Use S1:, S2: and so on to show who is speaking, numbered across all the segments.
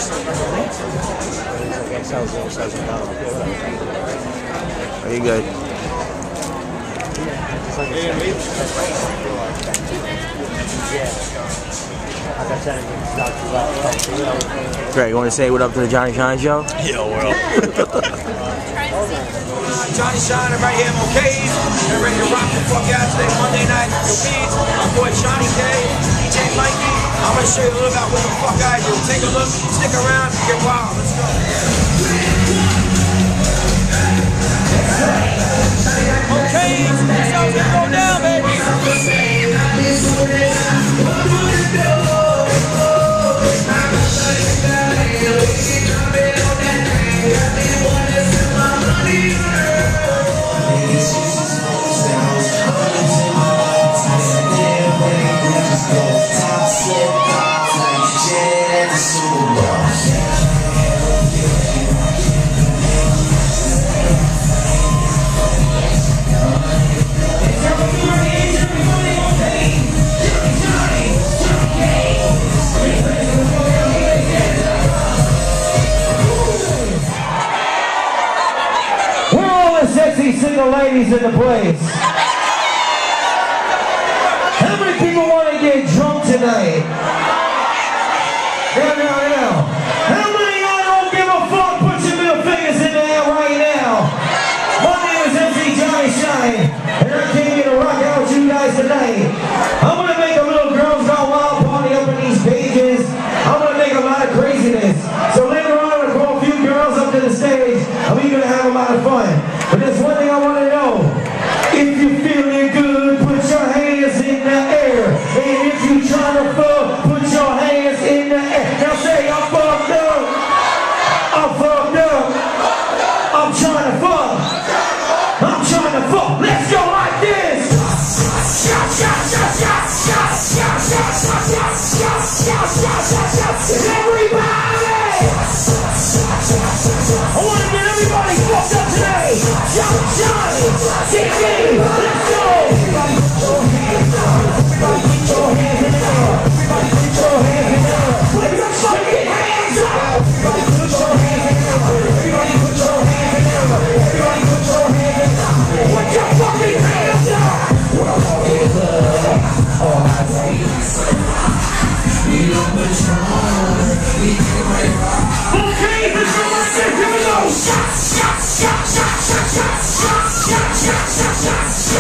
S1: Are you good? Greg, you want to say what up to the Johnny Shine Show?
S2: Yeah, well. Johnny Shine, right here, okay? I'm ready to rock the fuck out today, Monday night. Yo, kids, my boy Johnny K, DJ Mikey. I'm gonna show you a little about what the fuck I do. Take a look, stick around, get wild. Let's go. Okay, this house gonna go down, baby.
S3: Sexy single ladies in the place. How many people want to get drunk tonight? Now. How many of y'all don't give a fuck? Put your middle fingers in the air right now. My name is MC Johnny Shine, and I came here to rock out with you guys tonight. I'm gonna make a little girls go wild party up in these pages. I'm gonna make a lot of craziness. So later on, I'm gonna call a few girls up to the stage, and we're gonna have a lot of fun. But there's one thing I want to know. If you're feeling good, put your hands in the air. And if you're trying to fuck, put your hands in the air. Now say, I'm fucked up. I'm fucked up. I'm trying to fuck. I'm trying to fuck. Let's go like this. Everybody! I want to get everybody fucked up today. Johnny, TV, let's go. Everybody put your hands up. Everybody put your hands in the air. Everybody put your hands in the air. Put your fucking hands up. Everybody put your hands in the air. Everybody put your hands in the air. Everybody put your hands in the air. Put your fucking hands up. When I walk in the club, all I see is we on the throne. We get ready to rock. Okay, let's go like this. Here we go. Shots.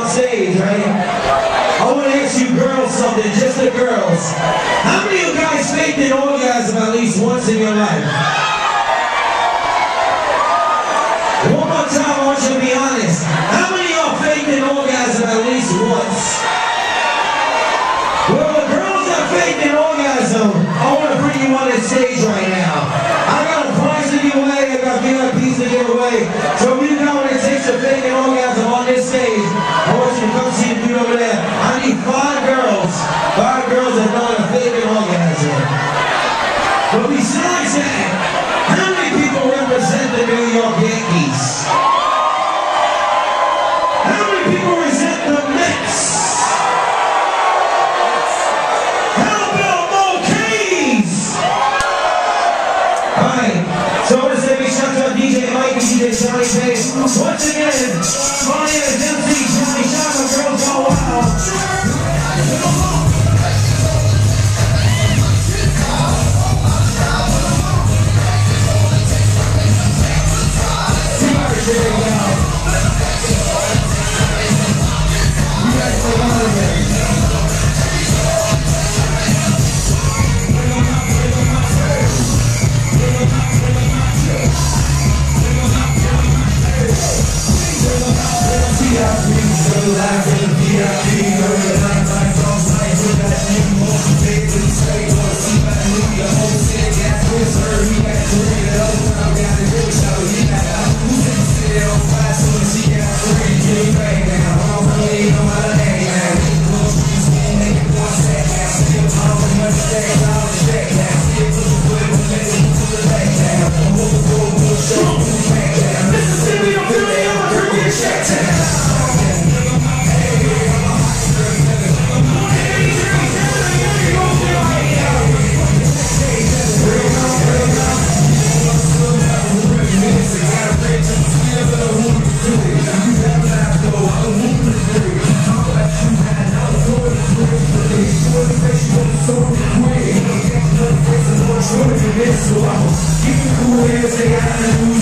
S3: on stage, right? I want to ask you girls something, just the girls. How many of you guys faked an orgasm at least once in your life? One more time, I want you to be honest. How many of y'all faked an orgasm at least once? Well, the girls that faked an orgasm, I want to bring you on this stage right now. I got a prize to give away, I got VIPs to give away. So if you know what it takes to fake an orgasm on this stage, I want you to come see the dude over there. I need 5 girls that know how to fake an orgasm. But besides that, how many people represent the New York Yankees? How many people represent the Mets? How about Mokeys? Alright, so I want to say big shout out to DJ Mike and DJ Johnny Bay. Once again, my name is MC Johnny Shine, my girls go wild. So I'm keeping cool, say I